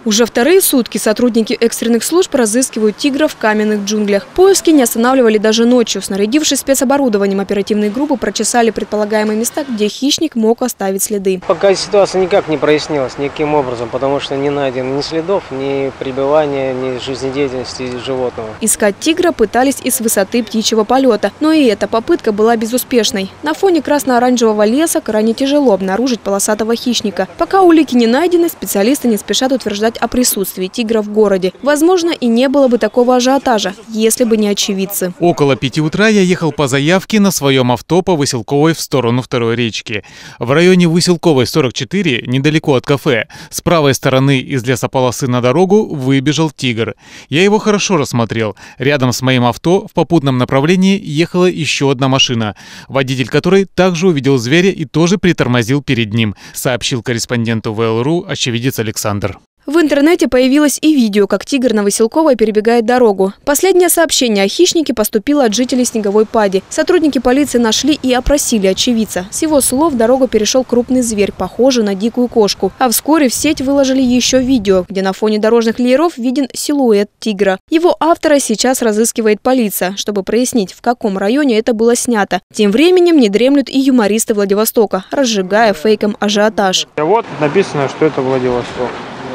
Уже вторые сутки сотрудники экстренных служб разыскивают тигра в каменных джунглях. Поиски не останавливали даже ночью. Снарядившись спецоборудованием, оперативные группы прочесали предполагаемые места, где хищник мог оставить следы. Пока ситуация никак не прояснилась никаким образом, потому что не найдено ни следов, ни пребывания, ни жизнедеятельности животного. Искать тигра пытались и с высоты птичьего полета, но и эта попытка была безуспешной. На фоне красно-оранжевого леса крайне тяжело обнаружить полосатого хищника. Пока улики не найдены, специалисты не спешат утверждать о присутствии тигра в городе. Возможно, и не было бы такого ажиотажа, если бы не очевидцы. Около 5 утра я ехал по заявке на своем авто по Выселковой в сторону второй речки. В районе Выселковой 44, недалеко от кафе, с правой стороны из лесополосы на дорогу выбежал тигр. Я его хорошо рассмотрел. Рядом с моим авто в попутном направлении ехала еще одна машина, водитель которой также увидел зверя и тоже притормозил перед ним, сообщил корреспонденту ВЛРУ очевидец Александр. В интернете появилось и видео, как тигр на Выселковой перебегает дорогу. Последнее сообщение о хищнике поступило от жителей Снеговой Пади. Сотрудники полиции нашли и опросили очевидца. С его слов дорогу перешел крупный зверь, похожий на дикую кошку. А вскоре в сеть выложили еще видео, где на фоне дорожных лееров виден силуэт тигра. Его автора сейчас разыскивает полиция, чтобы прояснить, в каком районе это было снято. Тем временем не дремлют и юмористы Владивостока, разжигая фейком ажиотаж. Вот написано, что это Владивосток.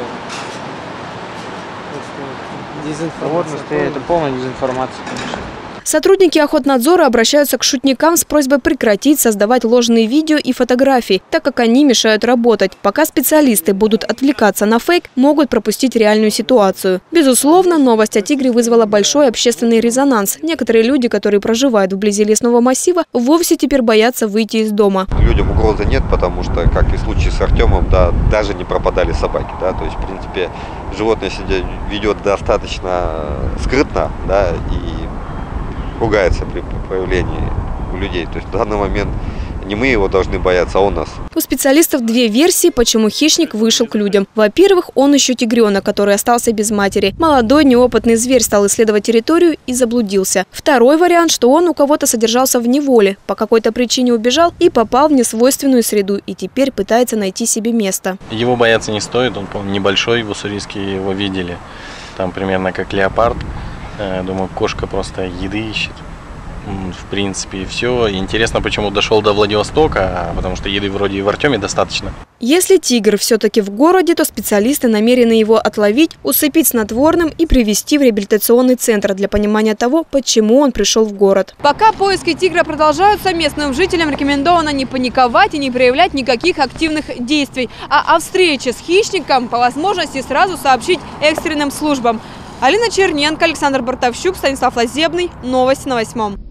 Вот это полная дезинформация, конечно. Сотрудники Охотнадзора обращаются к шутникам с просьбой прекратить создавать ложные видео и фотографии, так как они мешают работать. Пока специалисты будут отвлекаться на фейк, могут пропустить реальную ситуацию. Безусловно, новость о тигре вызвала большой общественный резонанс. Некоторые люди, которые проживают вблизи лесного массива, вовсе теперь боятся выйти из дома. Людям угрозы нет, потому что, как и в случае с Артемом, да, даже не пропадали собаки. Да, то есть, в принципе, животное себя ведет достаточно скрытно, да, и ругается при появлении у людей. То есть в данный момент не мы его должны бояться, а он нас. У специалистов две версии, почему хищник вышел к людям. Во-первых, он еще тигренок, который остался без матери. Молодой неопытный зверь стал исследовать территорию и заблудился. Второй вариант, что он у кого-то содержался в неволе, по какой-то причине убежал и попал в несвойственную среду и теперь пытается найти себе место. Его бояться не стоит, он, по-моему, небольшой, в Уссурийске его видели. Там примерно как леопард. Думаю, кошка просто еды ищет. В принципе, и все. Интересно, почему дошел до Владивостока, потому что еды вроде и в Артеме достаточно. Если тигр все-таки в городе, то специалисты намерены его отловить, усыпить снотворным и привезти в реабилитационный центр для понимания того, почему он пришел в город. Пока поиски тигра продолжаются, местным жителям рекомендовано не паниковать и не проявлять никаких активных действий. А о встрече с хищником по возможности сразу сообщить экстренным службам. Алина Черненко, Александр Бартовщук, Станислав Лазебный. Новости на 8.